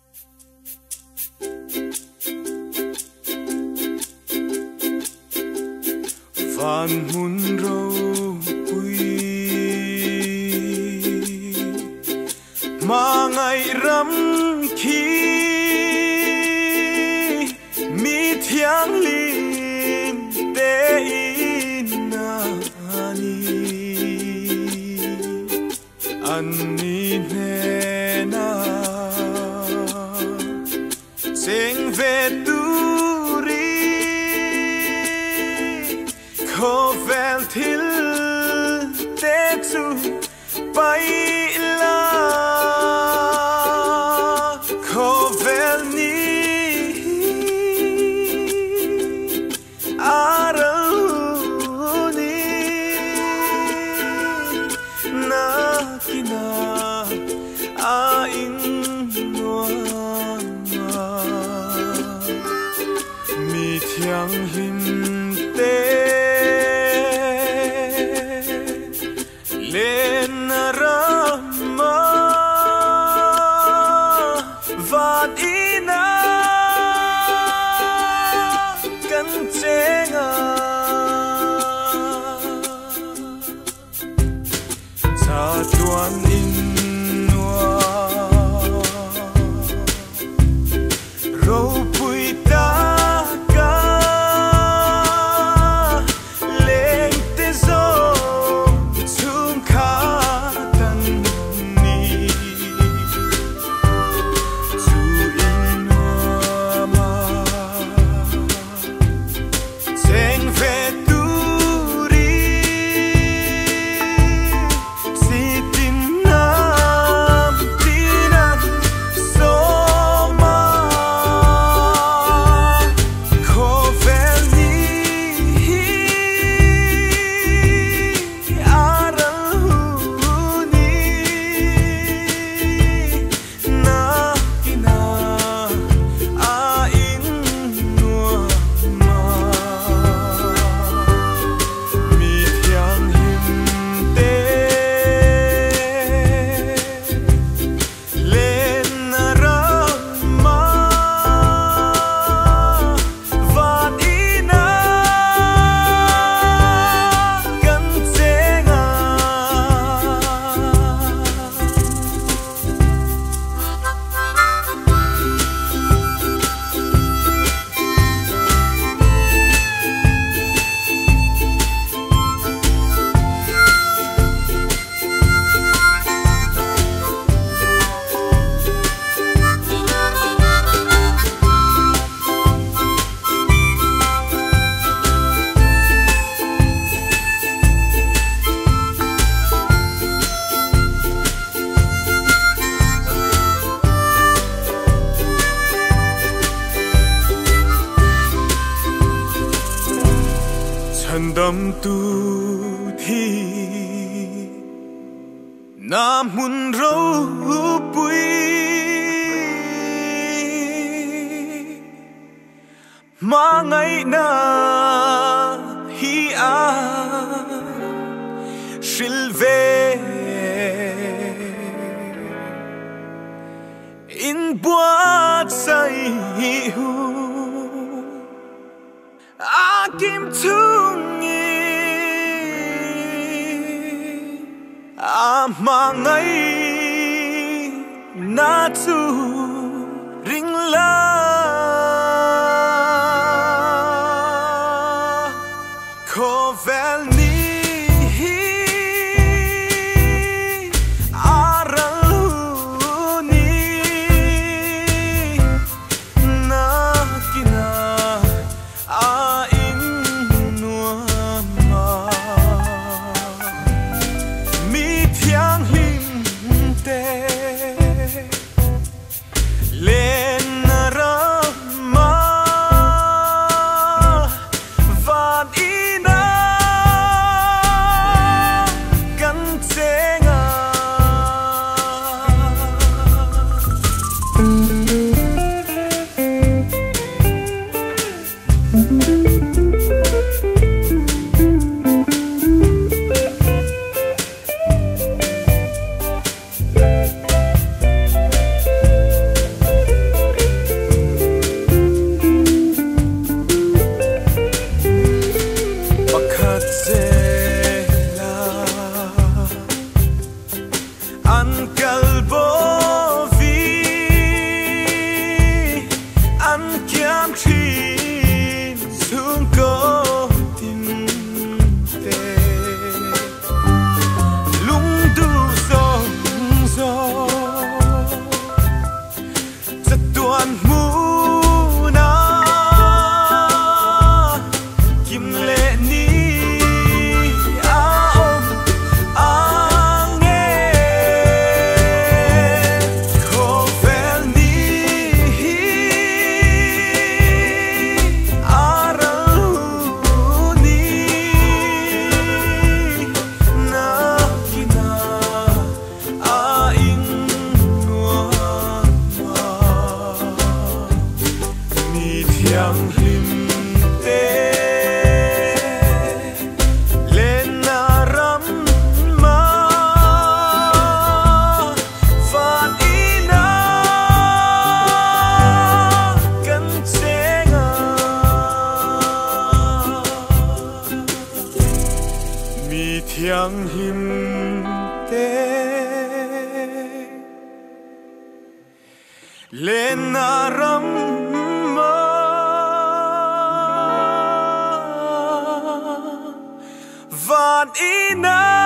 Van mun ropui mà ngày rắm khi mi thiang lim te inani ani ne na sing ve turi ko vel til te chu bay la ko vel ni aruni na kina a in mi thiang hin te lên rama vạt ina căn chenga sa tuan in ropui ta ka lên te zo chung kha tan ni chu in ma seng ve turi si tin nam tinan so ma ko vel ni aruni na kina a in nuam ma mi thiang him te lên rama vạt ina căn chenga chân đâm tu thi nam mun ropui mà ngày na hi a silve in boat sai hu akim tungi ama ngày na tu ring la ko vel ni aruni na kina a in nuam ma mi thiang him te lên ra him te lên na ram ma van ina